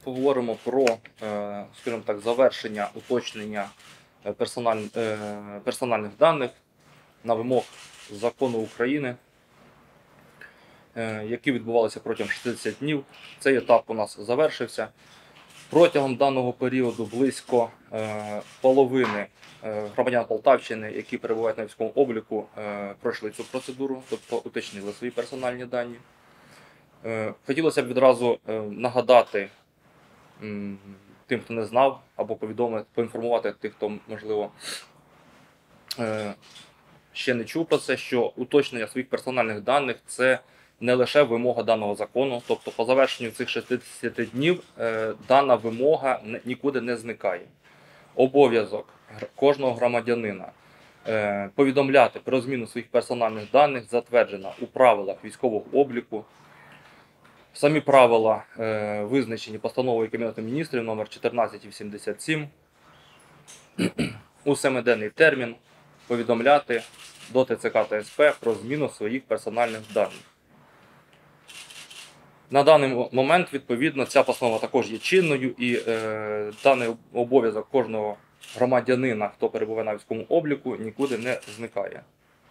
Поговоримо про, скажімо так, завершення уточнення персональних даних на вимог закону України, які відбувалися протягом 60 днів. Цей етап у нас завершився. Протягом даного періоду близько половини громадян Полтавщини, які перебувають на військовому обліку, пройшли цю процедуру, тобто уточнили свої персональні дані. Хотілося б відразу нагадати тим, хто не знав, або поінформувати тих, хто, можливо, ще не чув про це, що уточнення своїх персональних даних – це не лише вимога даного закону, тобто по завершенню цих 60 днів дана вимога нікуди не зникає. Обов'язок кожного громадянина повідомляти про зміну своїх персональних даних затверджено у правилах військового обліку. Самі правила визначені постановою Кабінету Міністрів номер 1487. У 7-денний термін повідомляти до ТЦК та СП про зміну своїх персональних даних. На даний момент, відповідно, ця постанова також є чинною, і даний обов'язок кожного громадянина, хто перебуває на військовому обліку, нікуди не зникає.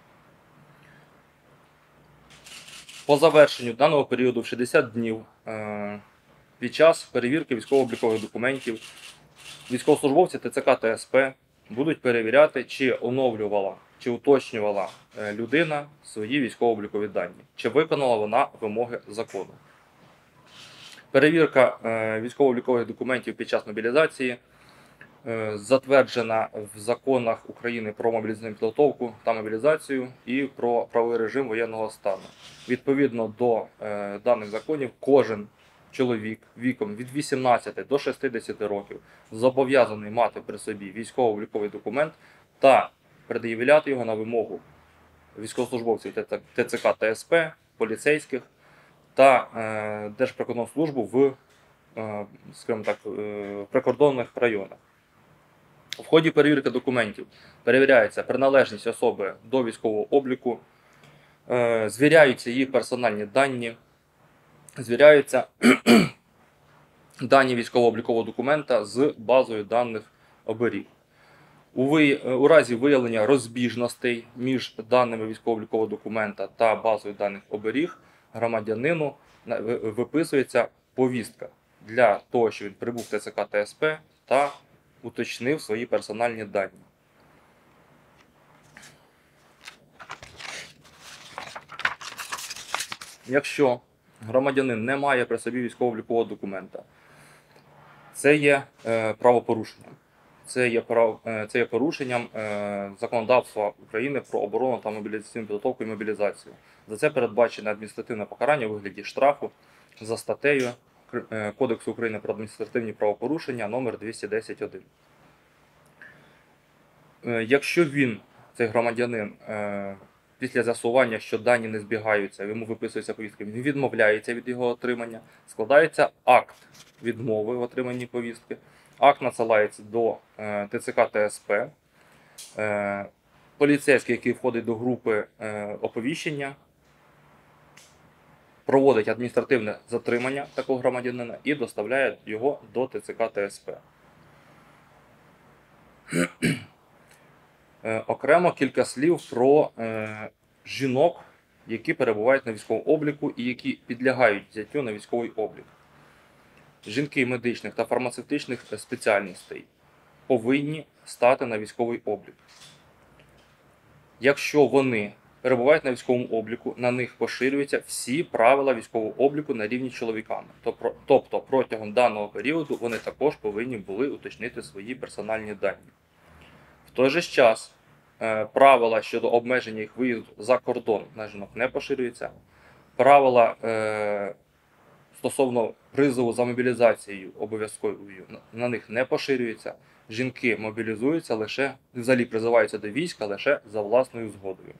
По завершенню даного періоду в 60 днів під час перевірки військово-облікових документів військовослужбовці ТЦК та СП будуть перевіряти, чи оновлювала, чи уточнювала людина свої військово-облікові дані, чи виконала вона вимоги закону. Перевірка військово-облікових документів під час мобілізації затверджена в законах України про мобілізаційну підготовку та мобілізацію і про правовий режим воєнного стану. Відповідно до даних законів, кожен чоловік віком від 18 до 60 років зобов'язаний мати при собі військово-обліковий документ та пред'являти його на вимогу військовослужбовців ТЦК та СП, поліцейських та Держприкордонслужбу в, скажімо так, в прикордонних районах. В ході перевірки документів перевіряється приналежність особи до військового обліку, звіряються її персональні дані, звіряються дані військово-облікового документа з базою даних оберіг. У разі виявлення розбіжностей між даними військово-облікового документа та базою даних оберіг громадянину виписується повістка для того, щоб він прибув в ТЦК та СП та уточнив свої персональні дані. Якщо громадянин не має при собі військово-облікового документа, це є правопорушенням. Це є порушенням законодавства України про оборону та мобілізаційну підготовку і мобілізацію. За це передбачено адміністративне покарання у вигляді штрафу за статтею Кодексу України про адміністративні правопорушення номер 210.1. Якщо цей громадянин, після з'ясування, що дані не збігаються, йому виписується повістка, він відмовляється від його отримання, складається акт відмови в отриманні повістки. Акт надсилається до ТЦК та СП. Поліцейський, який входить до групи оповіщення, проводить адміністративне затримання такого громадянина і доставляє його до ТЦК та СП. Окремо кілька слів про жінок, які перебувають на військовому обліку і які підлягають взяттю на військовий облік. Жінки медичних та фармацевтичних спеціальностей повинні стати на військовий облік. Якщо вони перебувають на військовому обліку, на них поширюються всі правила військового обліку на рівні з чоловіками. Тобто протягом даного періоду вони також повинні були уточнити свої персональні дані. В той же час правила щодо обмеження їх виїзду за кордон на жінок не поширюються. Правила стосовно призову за мобілізацією обов'язковою на них не поширюються. Жінки мобілізуються лише, взагалі призиваються до війська лише за власною згодою.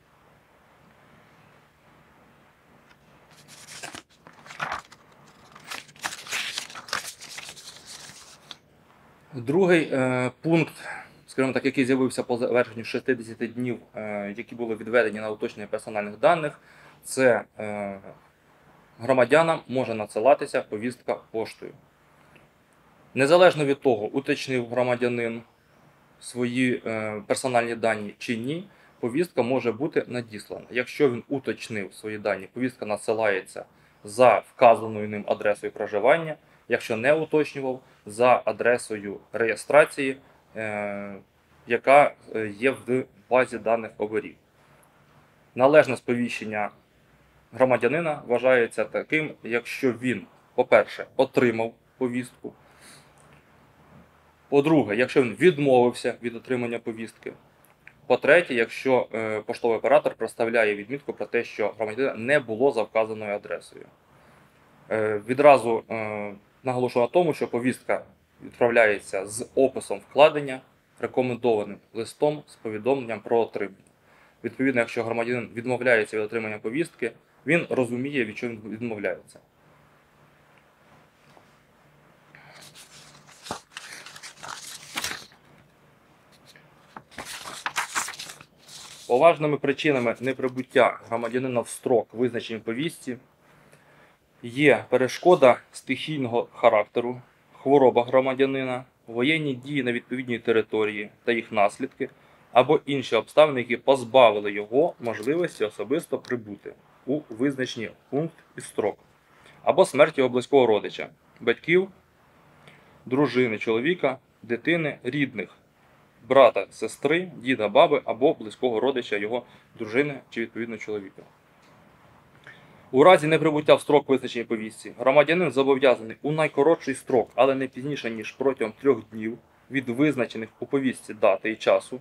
Другий пункт, скажімо так, який з'явився по завершенню 60 днів, які були відведені на уточнення персональних даних, це громадянам може надсилатися повістка поштою. Незалежно від того, уточнив громадянин свої персональні дані чи ні, повістка може бути надіслана. Якщо він уточнив свої дані, повістка надсилається за вказаною ним адресою проживання, якщо не уточнював, за адресою реєстрації, яка є в базі даних оберіг. Належне сповіщення громадянина вважається таким, якщо він, по-перше, отримав повістку, по-друге, якщо він відмовився від отримання повістки. По-третє, якщо поштовий оператор представляє відмітку про те, що громадянина не було за вказаною адресою. Відразу наголошую на тому, що повістка відправляється з описом вкладення, рекомендованим листом з повідомленням про отримання. Відповідно, якщо громадянин відмовляється від отримання повістки, він розуміє, від чого він відмовляється. Поважними причинами неприбуття громадянина в строк, визначені в повістці, є перешкода стихійного характеру, хвороба громадянина, воєнні дії на відповідній території та їх наслідки, або інші обставини, які позбавили його можливості особисто прибути у визначені пункт і строк, або смерть його близького родича, батьків, дружини, чоловіка, дитини, рідних, брата, сестри, діда, баби або близького родича його дружини чи відповідно чоловіка. У разі неприбуття в строк, визначений повістці, громадянин зобов'язаний у найкоротший строк, але не пізніше, ніж протягом 3 днів від визначених у повістці дати і часу,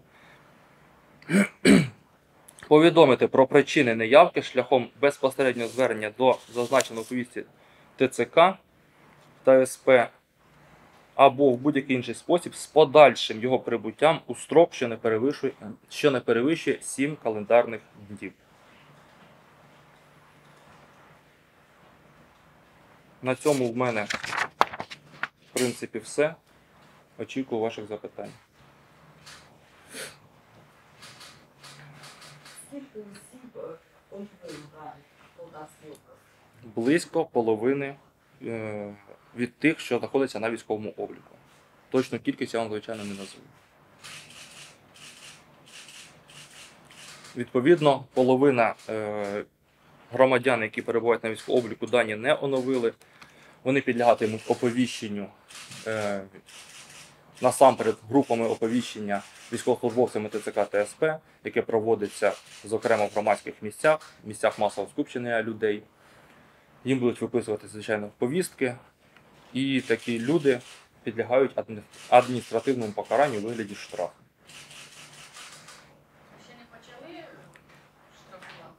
повідомити про причини неявки шляхом безпосереднього звернення до зазначеного у повістці ТЦК та СП або в будь-який інший спосіб з подальшим його прибуттям у строк, що не перевищує 7 календарних днів. На цьому в мене, в принципі, все. Очікую ваших запитань. Скільки осіб отримали Полтавський округ? Близько половини від тих, що знаходяться на військовому обліку. Точну кількість я вам, звичайно, не назву. Відповідно, половина громадян, які перебувають на військовому обліку, дані не оновили. Вони підлягатимуть оповіщенню насамперед групами оповіщення військовослужбовцями ТЦК та СП, яке проводиться, зокрема, в громадських місцях масового скупчення людей. Їм будуть виписувати, звичайно, повістки, і такі люди підлягають адміністративному покаранню у вигляді штрафу. Ще не почали штрафувати?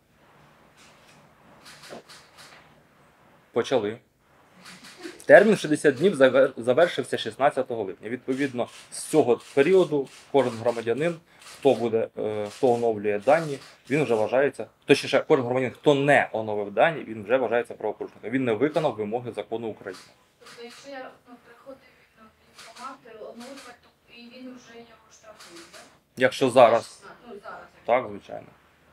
Почали. Термін 60 днів завершився 16 липня. Відповідно, з цього періоду кожен громадянин, хто оновлює дані, він вже вважається, точніше, кожен громадянин, хто не оновив дані, він вже вважається правопорушником. Він не виконав вимоги закону України. Тобто, якщо я приходив в військкомат, оновлювати, то і він вже його штрафує, так? Якщо зараз, Ну, зараз. так, звичайно.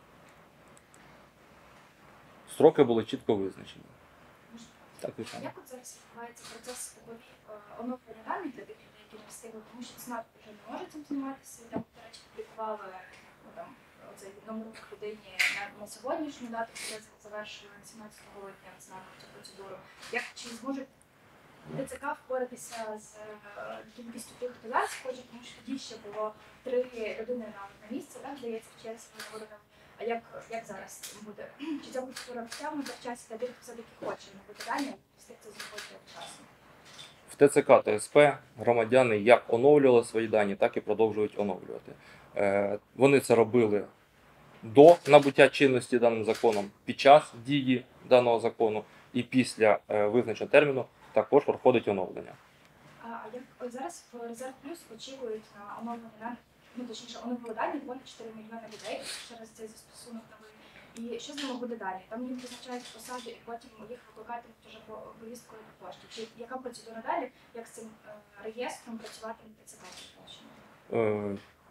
Строки були чітко визначені. Так, звичайно. Як от зараз відбувається процес оновлення даних для тих людей, які не встигли, тому що ЦНАП вже не може цим займатися, там, до речі, публікували оцей номер людині на сьогоднішню дату, коли завершили 17 липня ЦНАП цю процедуру. Чи зможуть ТЦК впоратися з кількістю тих, хто зараз хоче, тому що тоді ще було 3 людини на місце, так, здається, в черзі говорили. А як зараз буде? Чи ця процедура розтягнута в часі для тих, хто все-таки хоче набути дані, встиг це зробити вчасно? В ТЦК та СП громадяни як оновлювали свої дані, так і продовжують оновлювати. Вони це робили до набуття чинності даним законом, під час дії даного закону і після визначеного терміну також проходить оновлення. А як зараз в Резерв Плюс очікують на оновлення даних, точніше, оновили дані понад 4 мільйони людей через цей застосунок новий. І що з ними буде далі? Там їм призначають посади і потім їх викликатимуть вже по повісткою по пошті. Чи яка процедура далі, як з цим реєстром працювати ТЦК?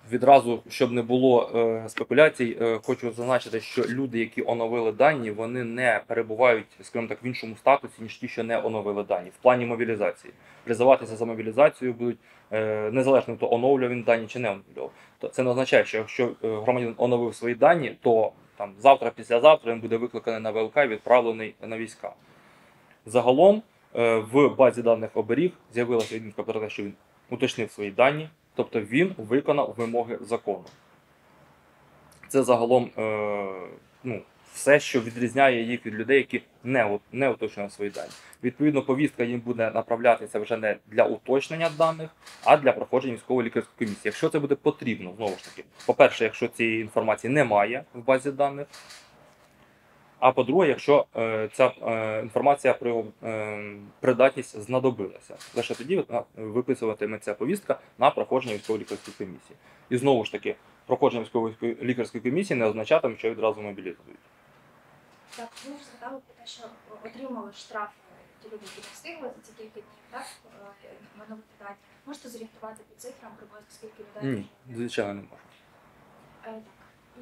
Відразу, щоб не було спекуляцій, хочу зазначити, що люди, які оновили дані, вони не перебувають, скажімо так, в іншому статусі, ніж ті, що не оновили дані. В плані мобілізації. Призиватися за мобілізацію будуть незалежно від того, оновлював він дані чи не оновлював. Це не означає, що якщо громадянин оновив свої дані, то там завтра, післязавтра він буде викликаний на ВЛК і відправлений на війська. Загалом в базі даних оберіг з'явилася відмітка про те, що він уточнив свої дані, тобто він виконав вимоги закону. Це загалом все, що відрізняє їх від людей, які не уточнювали свої дані. Відповідно, повістка їм буде направлятися вже не для уточнення даних, а для проходження військово-лікарської комісії. Якщо це буде потрібно, знову ж таки, по-перше, якщо цієї інформації немає в базі даних, а по-друге, якщо ця інформація про його придатність знадобилася. Лише тоді виписуватиметься повістка на проходження військово-лікарської комісії. І знову ж таки, проходження військово-лікарської комісії не означатиме, що відразу мобілізують. Так, ви ж згадали про те, що отримали штраф ті люди, які не встигли за ці кілька днів, так? Оновити дані. Можете зорієнтувати по цифрам, приблизно скільки людей? Ні, звичайно, не можу. Так. І...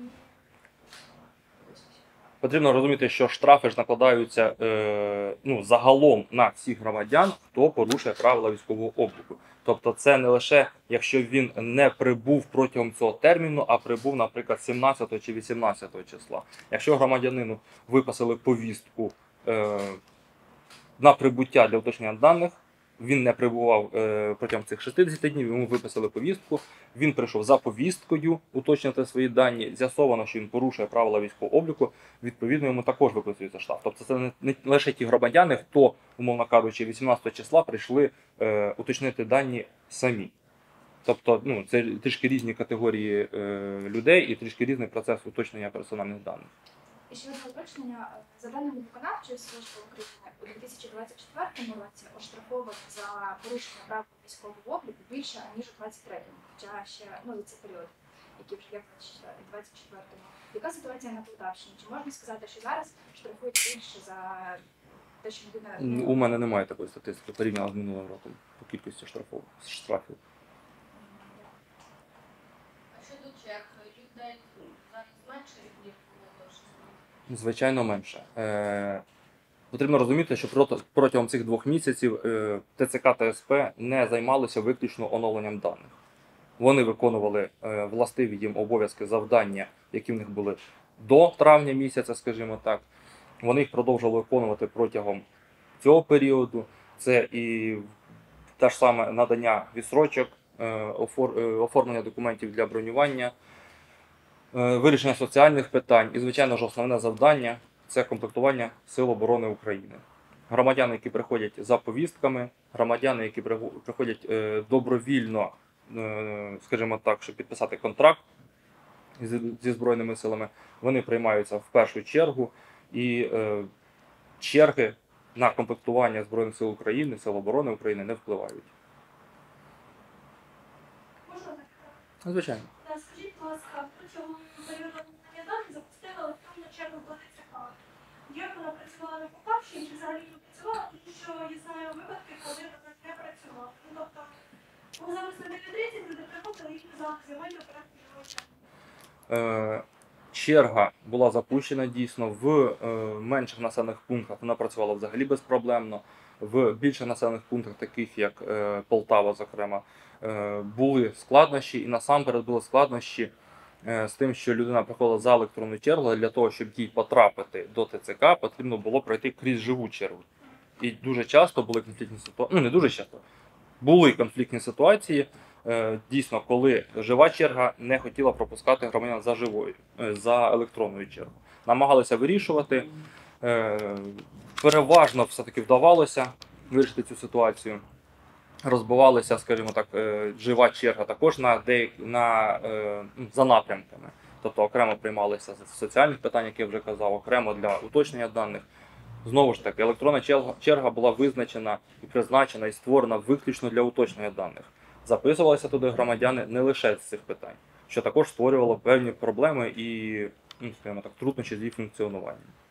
Потрібно розуміти, що штрафи ж накладаються загалом на всіх громадян, хто порушує правила військового обліку. Тобто це не лише, якщо він не прибув протягом цього терміну, а прибув, наприклад, 17 чи 18 числа. Якщо громадянину виписали повістку на прибуття для уточнення даних, він не прибував протягом цих 60 днів, йому виписали повістку, він прийшов за повісткою уточнити свої дані, з'ясовано, що він порушує правила військового обліку, відповідно йому також виписується штраф. Тобто це не лише ті громадяни, хто, умовно кажучи, 18 числа прийшли уточнити дані самі. Тобто це трішки різні категорії людей і трішки різний процес уточнення персональних даних. І ще одне уточнення. За даними виконавчої служби України, у 2024 році оштрафовано за порушення правил військового обліку більше, ніж у 2023-му. Хоча ще за цей період, який вже є в 2024-му. Яка ситуація на Полтавщині? Чи можна сказати, що зараз штрафують більше за те, що людина... У мене немає такої статистики порівняно з минулим роком по кількості штрафів. А щодо черг, людей зараз менше від них було до 6 місяців? Звичайно, менше. Потрібно розуміти, що протягом цих 2 місяців ТЦК та СП не займалися виключно оновленням даних. Вони виконували властиві їм обов'язки, завдання, які в них були до травня місяця, скажімо так. Вони їх продовжували виконувати протягом цього періоду. Це і те ж саме надання відстрочок, оформлення документів для бронювання, вирішення соціальних питань і, звичайно ж, основне завдання – це комплектування Сил оборони України. Громадяни, які приходять за повістками, громадяни, які приходять добровільно, скажімо так, щоб підписати контракт зі Збройними силами, вони приймаються в першу чергу і черги на комплектування Збройних сил України, Сил оборони України не впливають. Можна так? Звичайно. Скажіть, будь ласка, протягом періоду надання даних запустили електронну чергу до ТЦК. Як вона працювала на Полтавщині, чи взагалі не працювала, тому що я знаю випадки, коли вона не працювала. Тобто, ми зараз на 9:30 люди приходили, їх казали, займайте порядку чергу. Черга була запущена дійсно в менших населених пунктах, вона працювала взагалі безпроблемно. В більших населених пунктах, таких як Полтава, зокрема, були складнощі, і насамперед були складнощі з тим, що людина приходила за електронну чергу, а для того, щоб їй потрапити до ТЦК, потрібно було пройти крізь живу чергу. І дуже часто були конфліктні ситуації, не дуже часто, були конфліктні ситуації, дійсно, коли жива черга не хотіла пропускати громадян за електронною чергою. Намагалися вирішувати, переважно все-таки вдавалося вирішити цю ситуацію. Розбивалися, скажімо так, жива черга також за напрямками. Тобто окремо приймалися з соціальних питань, як я вже казав, окремо для уточнення даних. Знову ж таки, електронна черга була визначена і призначена і створена виключно для уточнення даних. Записувалися туди громадяни не лише з цих питань, що також створювало певні проблеми і, скажімо так, труднощі з їх функціонуванням.